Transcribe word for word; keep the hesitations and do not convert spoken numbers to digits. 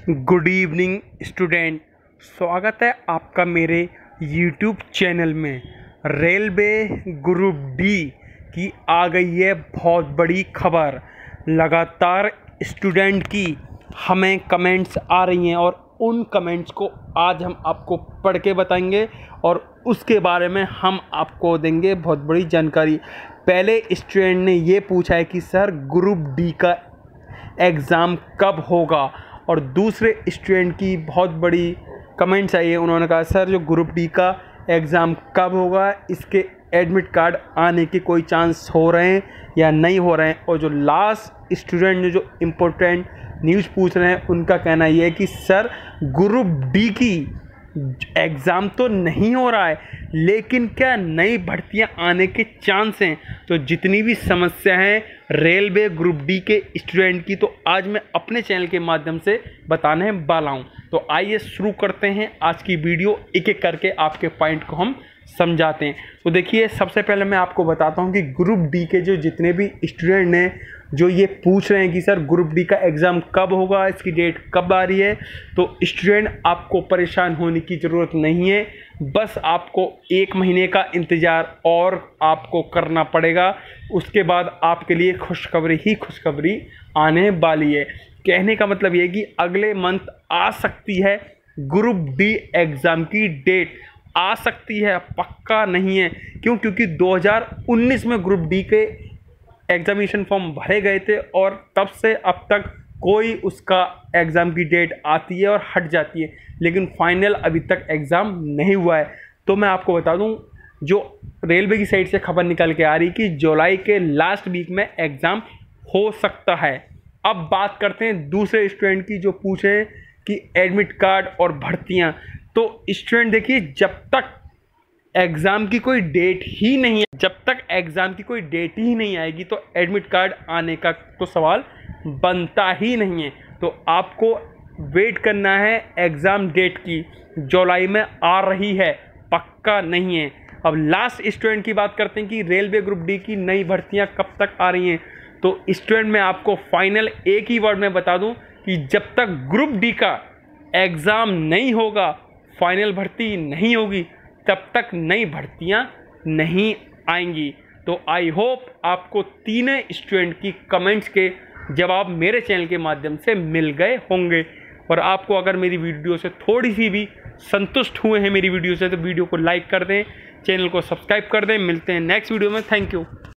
Good evening student, स्वागत है आपका मेरे यूट्यूब चैनल में। रेलवे ग्रुप डी की आ गई है बहुत बड़ी खबर। लगातार स्टूडेंट की हमें कमेंट्स आ रही हैं और उन कमेंट्स को आज हम आपको पढ़ के बताएंगे और उसके बारे में हम आपको देंगे बहुत बड़ी जानकारी। पहले स्टूडेंट ने ये पूछा है कि सर ग्रुप डी का एग्ज़ाम कब होगा, और दूसरे स्टूडेंट की बहुत बड़ी कमेंट्स आई है। उन्होंने कहा सर जो ग्रुप डी का एग्ज़ाम कब होगा, इसके एडमिट कार्ड आने के कोई चांस हो रहे हैं या नहीं हो रहे हैं। और जो लास्ट स्टूडेंट ने जो इम्पोर्टेंट न्यूज़ पूछ रहे हैं उनका कहना ये है कि सर ग्रुप डी की एग्ज़ाम तो नहीं हो रहा है, लेकिन क्या नई भर्तियां आने के चांस हैं। तो जितनी भी समस्या है रेलवे ग्रुप डी के स्टूडेंट की, तो आज मैं अपने चैनल के माध्यम से बताने वाला हूं। तो आइए शुरू करते हैं आज की वीडियो, एक एक करके आपके पॉइंट को हम समझाते हैं। तो देखिए, सबसे पहले मैं आपको बताता हूं कि ग्रुप डी के जो जितने भी स्टूडेंट हैं जो ये पूछ रहे हैं कि सर ग्रुप डी का एग्ज़ाम कब होगा, इसकी डेट कब आ रही है, तो स्टूडेंट आपको परेशान होने की ज़रूरत नहीं है। बस आपको एक महीने का इंतज़ार और आपको करना पड़ेगा। उसके बाद आपके लिए खुशखबरी ही खुशखबरी आने वाली है। कहने का मतलब ये कि अगले मंथ आ सकती है ग्रुप डी एग्ज़ाम की डेट, आ सकती है, पक्का नहीं है। क्यों? क्योंकि दो हज़ार उन्नीस में ग्रुप डी के एग्जामिनेशन फॉर्म भरे गए थे और तब से अब तक कोई उसका एग्ज़ाम की डेट आती है और हट जाती है, लेकिन फाइनल अभी तक एग्ज़ाम नहीं हुआ है। तो मैं आपको बता दूं, जो रेलवे की साइड से खबर निकल के आ रही कि जुलाई के लास्ट वीक में एग्ज़ाम हो सकता है। अब बात करते हैं दूसरे स्टूडेंट की जो पूछे कि एडमिट कार्ड और भर्तियां। तो स्टूडेंट देखिए, जब तक एग्ज़ाम की कोई डेट ही नहीं है, जब तक एग्ज़ाम की कोई डेट ही नहीं आएगी तो एडमिट कार्ड आने का तो सवाल बनता ही नहीं है। तो आपको वेट करना है एग्ज़ाम डेट की, जुलाई में आ रही है, पक्का नहीं है। अब लास्ट स्टूडेंट की बात करते हैं कि रेलवे ग्रुप डी की नई भर्तियां कब तक आ रही हैं। तो स्टूडेंट मैं आपको फाइनल एक ही वर्ड में बता दूं कि जब तक ग्रुप डी का एग्ज़ाम नहीं होगा, फाइनल भर्ती नहीं होगी, तब तक नई भर्तियां नहीं आएंगी। तो आई होप आपको तीनों स्टूडेंट की कमेंट्स के जवाब मेरे चैनल के माध्यम से मिल गए होंगे। और आपको अगर मेरी वीडियो से थोड़ी सी भी संतुष्ट हुए हैं मेरी वीडियो से, तो वीडियो को लाइक कर दें, चैनल को सब्सक्राइब कर दें। मिलते हैं नेक्स्ट वीडियो में। Thank you.